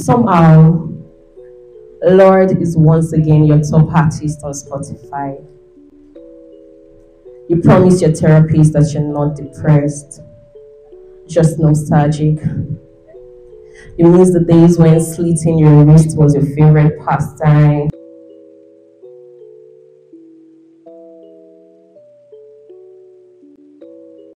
Somehow, Lord is once again your top artist on Spotify. You promise your therapist that you're not depressed, just nostalgic. You miss the days when slitting your wrist was your favorite pastime.